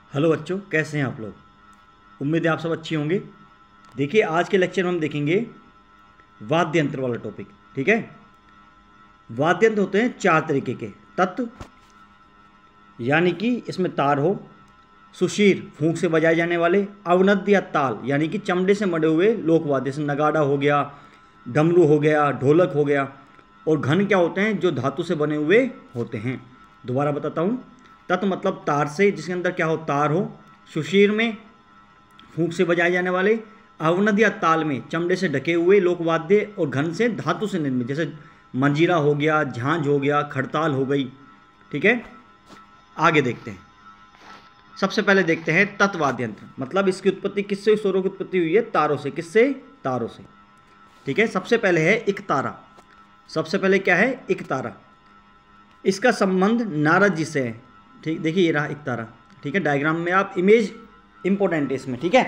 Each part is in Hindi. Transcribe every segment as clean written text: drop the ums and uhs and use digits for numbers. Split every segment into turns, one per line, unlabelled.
हेलो बच्चों, कैसे हैं आप लोग। उम्मीद है आप सब अच्छे होंगे। देखिए, आज के लेक्चर में हम देखेंगे वाद्य यंत्र वाला टॉपिक। ठीक है। वाद्य यंत्र होते हैं चार तरीके के तत्व, यानी कि इसमें तार हो, सुशीर फूंक से बजाए जाने वाले, अवनद्य या ताल यानी कि चमड़े से मढ़े हुए लोकवाद्य, जैसे नगाड़ा हो गया, डमरू हो गया, ढोलक हो गया, और घन क्या होते हैं जो धातु से बने हुए होते हैं। दोबारा बताता हूँ। तत्व मतलब तार से, जिसके अंदर क्या हो, तार हो। सुशीर में फूंक से बजाए जाने वाले, अवनद या ताल में चमड़े से ढके हुए लोकवाद्य, और घन से धातु से निर्मित, जैसे मंजीरा हो गया, झांझ हो गया, खड़ताल हो गई। ठीक है। आगे देखते हैं। सबसे पहले देखते हैं तत्वाद्य यंत्र, मतलब इसकी उत्पत्ति किससे, स्वरों की उत्पत्ति हुई है तारों से। किससे? तारों से। ठीक है। सबसे पहले है इक तारा। सबसे पहले क्या है? इक तारा। इसका संबंध नारद जी से है। ठीक, देखिए ये रहा इक तारा। ठीक है। डायग्राम में आप इमेज इंपॉर्टेंट है इसमें। ठीक है।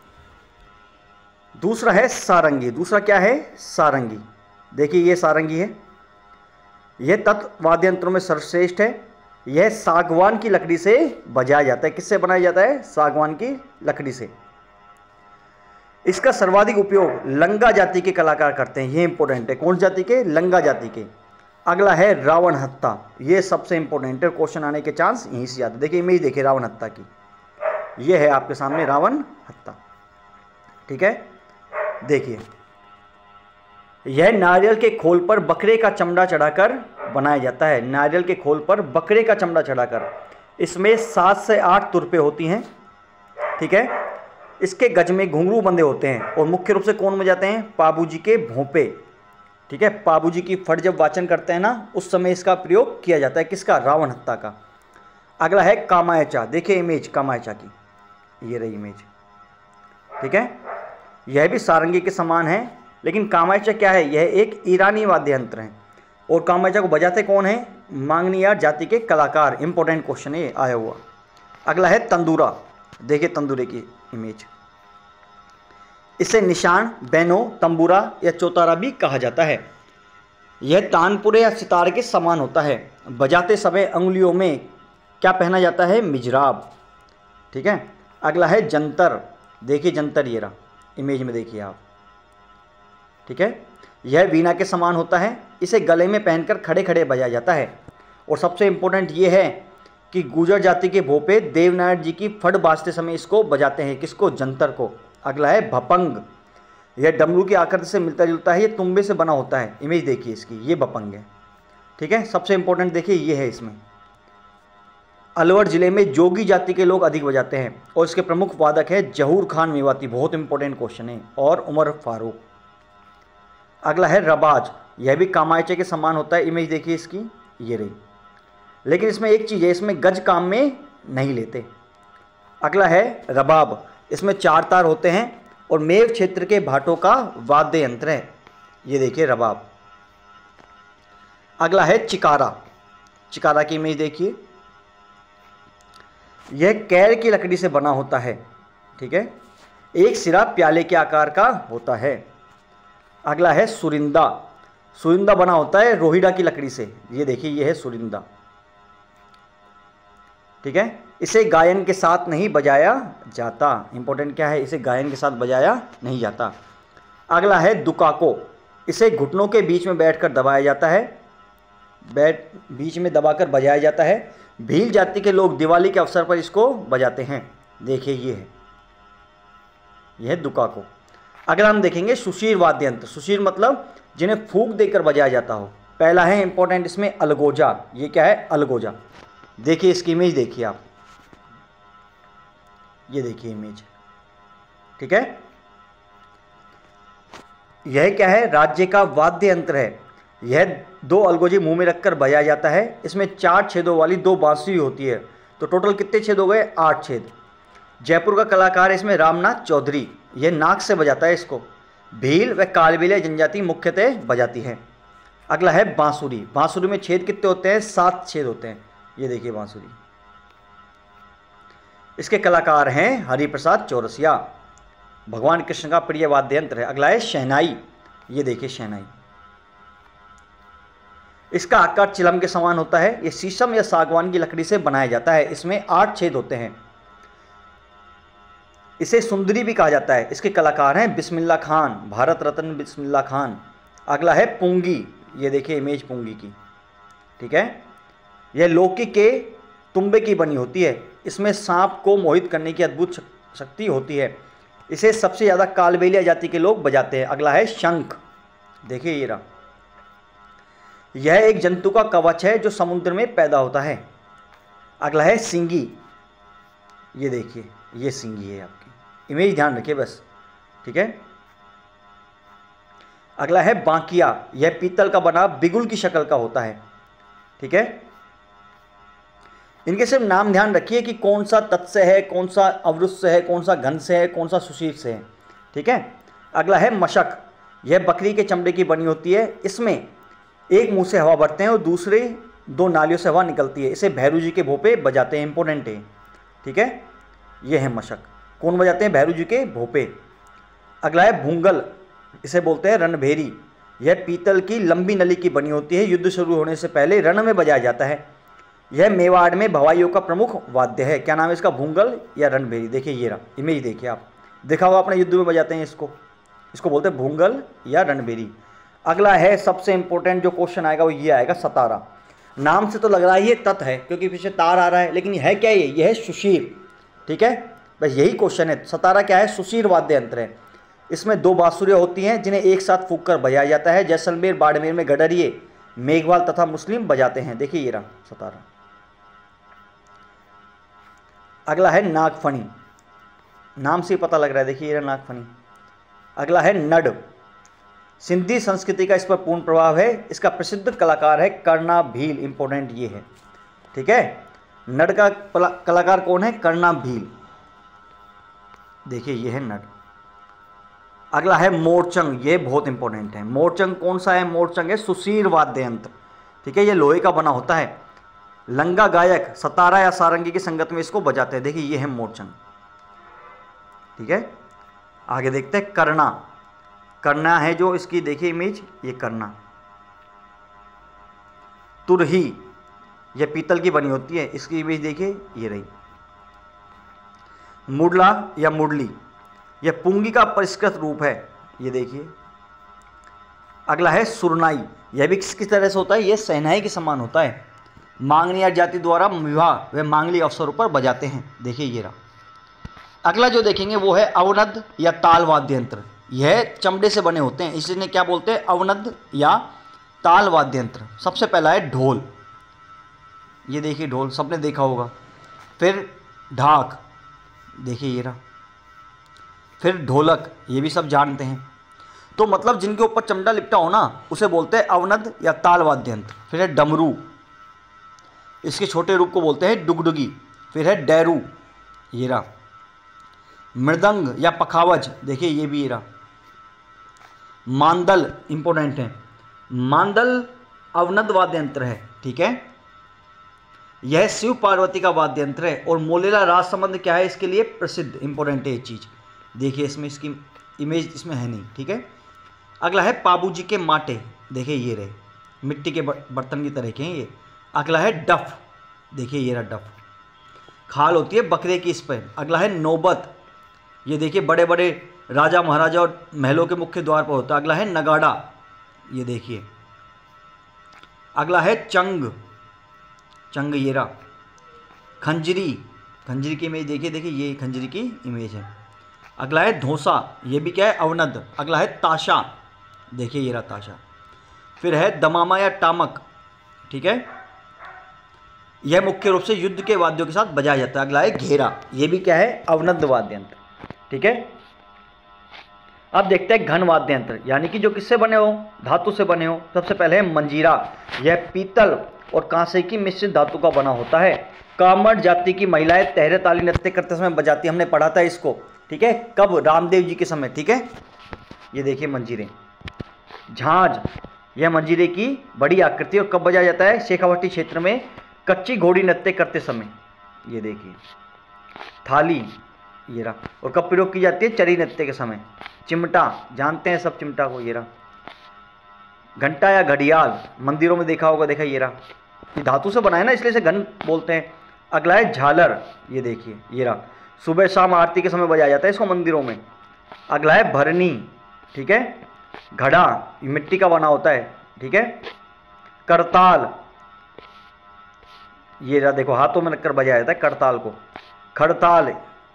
दूसरा है सारंगी। दूसरा क्या है? सारंगी। देखिए ये सारंगी है। यह तत्व वाद्य यंत्रों में सर्वश्रेष्ठ है। यह सागवान की लकड़ी से बजाया जाता है। किससे बनाया जाता है? सागवान की लकड़ी से। इसका सर्वाधिक उपयोग लंगा जाति के कलाकार करते हैं। ये इंपॉर्टेंट है। कौन जाति के? लंगा जाति के। अगला है रावण हत्ता। ये सबसे इंपॉर्टेंट है, क्वेश्चन आने के चांस यहीं से आते। देखिए इमेज देखिए रावण हत्ता की, ये है आपके सामने रावण हत्ता। ठीक है। देखिए यह नारियल के खोल पर बकरे का चमड़ा चढ़ाकर बनाया जाता है। नारियल के खोल पर बकरे का चमड़ा चढ़ाकर। इसमें 7 से 8 तुरपे होती हैं। ठीक है। इसके गज में घुंघरू बंधे होते हैं, और मुख्य रूप से कौन बजाते हैं? पाबूजी के भोंपे। ठीक है। पाबूजी की फट जब वाचन करते हैं ना, उस समय इसका प्रयोग किया जाता है। किसका? रावण हत्ता का। अगला है कामायचा। देखिए इमेज कामायचा की, ये रही इमेज। ठीक है। यह भी सारंगी के समान है, लेकिन कामायचा क्या है? यह एक ईरानी वाद्य यंत्र है, और कामायचा को बजाते कौन है? मांगनियार जाति के कलाकार। इंपॉर्टेंट क्वेश्चन है आया हुआ। अगला है तंदूरा। देखिए तंदूरे की इमेज। इसे निशान, बैनो, तंबूरा या चौतारा भी कहा जाता है। यह तानपुरे या सितारे के समान होता है। बजाते समय अंगुलियों में क्या पहना जाता है? मिजराब। ठीक है। अगला है जंतर। देखिए जंतर, ये रहा इमेज में, देखिए आप। ठीक है। यह वीणा के समान होता है। इसे गले में पहनकर खड़े खड़े बजाया जाता है। और सबसे इंपॉर्टेंट ये है कि गुर्जर जाति के भोपे देवनारायण जी की फट बाजते समय इसको बजाते हैं। किसको? जंतर को। अगला है भपंग। यह डमरू की आकृति से मिलता जुलता है। यह तुम्बे से बना होता है। इमेज देखिए इसकी, ये भपंग है। ठीक है। सबसे इंपॉर्टेंट देखिए ये है इसमें। अलवर जिले में जोगी जाति के लोग अधिक बजाते हैं, और इसके प्रमुख वादक है जहूर खान मेवाती। बहुत इंपॉर्टेंट क्वेश्चन है। और उमर फारूक। अगला है रबाज। यह भी कामायचे के समान होता है। इमेज देखिए इसकी, ये रही। लेकिन इसमें एक चीज़ है, इसमें गज काम में नहीं लेते। अगला है रबाब। इसमें 4 तार होते हैं, और मेव क्षेत्र के भाटों का वाद्य यंत्र है। ये देखिए रबाब। अगला है चिकारा। चिकारा की इमेज देखिए। यह कैर की लकड़ी से बना होता है। ठीक है। एक सिरा प्याले के आकार का होता है। अगला है सुरिंदा। सुरिंदा बना होता है रोहिड़ा की लकड़ी से। ये देखिए ये है सुरिंदा। ठीक है। इसे गायन के साथ नहीं बजाया जाता। इंपॉर्टेंट क्या है? इसे गायन के साथ बजाया नहीं जाता। अगला है दुकाको। इसे घुटनों के बीच में बैठकर दबाया जाता है। बीच में दबाकर बजाया जाता है। भील जाति के लोग दिवाली के अवसर पर इसको बजाते हैं। देखिए ये है, यह है दुकाको। अगला हम देखेंगे सुशीर वाद्य यंत्र। सुशीर मतलब जिन्हें फूंक देकर बजाया जाता हो। पहला है इंपॉर्टेंट इसमें अलगोजा। ये क्या है? अलगोजा। देखिए इसकी इमेज देखिए आप, ये देखिए इमेज। ठीक है। यह क्या है? राज्य का वाद्य यंत्र है। यह 2 अलगोजे मुंह में रखकर बजाया जाता है। इसमें 4 छेदों वाली 2 बांसुरी होती है। तो टोटल कितने छेद हो गए? 8 छेद। जयपुर का कलाकार है इसमें रामनाथ चौधरी। यह नाक से बजाता है इसको। भील व कालबेलिया जनजाति मुख्यतः बजाती है। अगला है बांसुरी। बांसुरी में छेद कितने होते हैं? 7 छेद होते हैं। ये देखिए बांसुरी। इसके कलाकार हैं हरिप्रसाद चौरसिया। भगवान कृष्ण का प्रिय वाद्य यंत्र है। अगला है शहनाई। ये देखिए शहनाई। इसका आकार चिलम के समान होता है। ये शीशम या सागवान की लकड़ी से बनाया जाता है। इसमें 8 छेद होते हैं। इसे सुंदरी भी कहा जाता है। इसके कलाकार हैं बिस्मिल्लाह खान, भारत रत्न बिस्मिल्लाह खान। अगला है पुंगी, ये देखिए इमेज पुंगी की, ठीक है। यह लौकी के तुम्बे की बनी होती है। इसमें सांप को मोहित करने की अद्भुत शक्ति होती है। इसे सबसे ज़्यादा कालबेलिया जाति के लोग बजाते हैं। अगला है शंख, देखिए ये रहा। यह एक जंतु का कवच है जो समुद्र में पैदा होता है। अगला है सिंगी, ये देखिए ये सिंगी है आपकी, इमेज ध्यान रखिए बस, ठीक है। अगला है बांकिया, यह पीतल का बना बिगुल की शक्ल का होता है, ठीक है। इनके सिर्फ नाम ध्यान रखिए कि कौन सा तत् से है, कौन सा अवरुद्ध से है, कौन सा घन से है, कौन सा सुशीर से है, ठीक है। अगला है मशक, यह बकरी के चमड़े की बनी होती है। इसमें एक मुंह से हवा भरते हैं और दूसरे 2 नालियों से हवा निकलती है। इसे भैरू जी के भोपे बजाते हैं, इंपॉर्टेंट है, ठीक है। ये है मशक, कौन बजाते हैं? भैरू जी के भोपे। अगला है भूंगल, इसे बोलते हैं रणभेरी। यह पीतल की लंबी नली की बनी होती है। युद्ध शुरू होने से पहले रण में बजाया जाता है। यह मेवाड़ में भवाइयों का प्रमुख वाद्य है। क्या नाम है इसका? भूंगल या रणभेरी। देखिए ये रहा, इमेज देखिए आप, देखा होगा आपने, युद्ध में बजाते हैं इसको बोलते हैं भूंगल या रणभेरी। अगला है सबसे इंपॉर्टेंट जो क्वेश्चन आएगा वो ये आएगा सतारा। नाम से तो लग रहा है ये तत् है क्योंकि पीछे तार आ रहा है, लेकिन है क्या ये है सुशीर, ठीक है। बस यही क्वेश्चन है। सतारा क्या है? सुशीर वाद्य यंत्र है। इसमें 2 बांसुरियाँ होती हैं जिन्हें एक साथ फूंक कर बजाया जाता है। जैसलमेर बाड़मेर में गडरिये, मेघवाल तथा मुस्लिम बजाते हैं। देखिए ये रहा सतारा। अगला है नागफनी, नाम से पता लग रहा है, देखिए ये रहा नागफनी। अगला है नड, सिंधी संस्कृति का इस पर पूर्ण प्रभाव है। इसका प्रसिद्ध कलाकार है कर्णा भील, इंपॉर्टेंट ये है, ठीक है। नड का कलाकार कौन है? कर्णा भील, देखिए ये है नड। अगला है मोरचंग, ये बहुत इंपॉर्टेंट है। मोरचंग कौन सा है? मोरचंग है सुशीर वाद्य यंत्र, ठीक है। ये लोहे का बना होता है। लंगा गायक सतारा या सारंगी की संगत में इसको बजाते हैं। देखिए ये है मोरचंग, ठीक है। आगे देखते हैं कर्णा। कर्णा है जो इसकी देखिए इमेज, ये कर्णा। तुरही, यह पीतल की बनी होती है। इसकी इमेज देखिए ये रही। मुडला या मुडली, यह पुंगी का परिष्कृत रूप है, ये देखिए। अगला है सुरनाई, यह भी किस तरह से होता है? यह सहनाई के समान होता है। मांगनी जाति द्वारा विवाह व मांगली अवसरों पर बजाते हैं। देखिए ये रहा। अगला जो देखेंगे वो है अवनद या ताल वाद्य यंत्र। यह चमड़े से बने होते हैं, इसलिए क्या बोलते हैं? अवनद या ताल वाद्य यंत्र। सबसे पहला है ढोल, ये देखिए ढोल सबने देखा होगा। फिर ढाक, देखिए ये रहा। फिर ढोलक, ये भी सब जानते हैं। तो मतलब जिनके ऊपर चमड़ा लिपटा हो ना उसे बोलते हैं अवनद या ताल वाद्य यंत्र। फिर है डमरू, इसके छोटे रूप को बोलते हैं डुगडुगी। फिर है डैरू, ये रहा। मृदंग या पखावज, देखिए ये भी ये रहा। मांदल इंपॉर्टेंट है। मांदल अवनद वाद्य यंत्र है, ठीक है। यह शिव पार्वती का वाद्य यंत्र है। और मोलेला राज संबंध क्या है इसके लिए? प्रसिद्ध, इंपॉर्टेंट है ये चीज़। देखिए इसमें इसकी इमेज इसमें है नहीं, ठीक है। अगला है पाबूजी के माटे, देखिए ये रहे, मिट्टी के बर्तन की तरह के हैं ये। अगला है डफ, देखिए ये रहा डफ, खाल होती है बकरे की इस पर। अगला है नौबत, ये देखिए बड़े बड़े राजा महाराजा और महलों के मुख्य द्वार पर होता है। अगला है नगाड़ा, ये देखिए। अगला है चंग, चंग ये रहा। खंजरी, खंजरी की इमेज देखिए, देखिए ये खंजरी की इमेज है। अगला है धोसा, ये भी क्या है? अवनद। अगला है ताशा, देखिए ये रहा ताशा। फिर है दमामा या टामक, ठीक है। यह मुख्य रूप से युद्ध के वाद्यों के साथ बजाया जाता है। अगला है घेरा, ये भी क्या है? अवनद वाद्य यंत्र, ठीक है। अब देखते हैं घन वाद्य यंत्र, यानी कि जो किससे बने हो? धातु से बने हो। सबसे पहले है मंजीरा, यह पीतल और कांसे की मिश्रित धातु का बना होता है। कामड़ जाति की महिलाएं तहरे ताली नृत्य करते समय बजाती, हमने पढ़ा था इसको, ठीक है। कब? रामदेव जी के समय, ठीक है। ये देखिए मंजीरे। झांझ, यह मंजीरे की बड़ी आकृति और कब बजाया जाता है? शेखावाटी क्षेत्र में कच्ची घोड़ी नृत्य करते समय, ये देखिए। थाली, ये रहा। और कब प्रयोग की जाती है? चरी नृत्य के समय। चिमटा, जानते हैं सब चिमटा को, ये रहा। घंटा या घड़ियाल, मंदिरों में देखा होगा, देखा ये रहा। ये धातु से बना है ना, इसलिए इसे घन बोलते हैं। अगला है झालर, ये देखिए ये रहा। सुबह शाम आरती के समय बजाया जाता है इसको मंदिरों में। अगला है भरनी, ठीक है, घड़ा, ये मिट्टी का बना होता है, ठीक है। करताल, ये रहा देखो हाथों में रखकर बजाया जाता है करताल को। खड़ताल,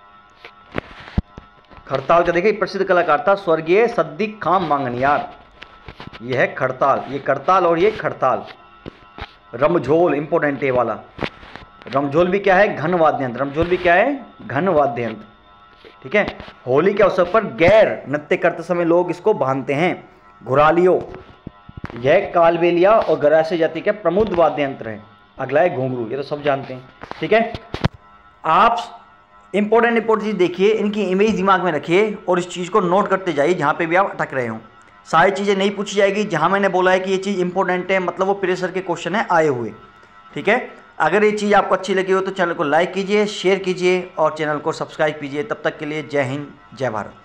खड़ताल का देखिए प्रसिद्ध कलाकार था स्वर्गीय सद्दिक खां मांगनियार, ये है खड़ताल, ये करताल और ये खड़ताल। रमझोल, इंपोर्टेंट है वाला। रमझोल भी क्या है? घन वाद्य यंत्र। रमझोल भी क्या है? घन वाद्य यंत्र, ठीक है। होली के अवसर पर गैर नृत्य करते समय लोग इसको बांधते हैं। घुरालियो, यह कालबेलिया और गरासे जाति के प्रमुख वाद्य यंत्र है। अगला है घुंघरू, ये तो सब जानते हैं, ठीक है। आप इंपॉर्टेंट चीज़ देखिए, इनकी इमेज दिमाग में रखिए और इस चीज़ को नोट करते जाइए जहाँ पे भी आप अटक रहे हो। सारी चीज़ें नहीं पूछी जाएगी, जहाँ मैंने बोला है कि ये चीज़ इंपॉर्टेंट है मतलब वो प्रेशर के क्वेश्चन है आए हुए, ठीक है। अगर ये चीज़ आपको अच्छी लगी हो तो चैनल को लाइक कीजिए, शेयर कीजिए और चैनल को सब्सक्राइब कीजिए। तब तक के लिए जय हिंद, जय भारत।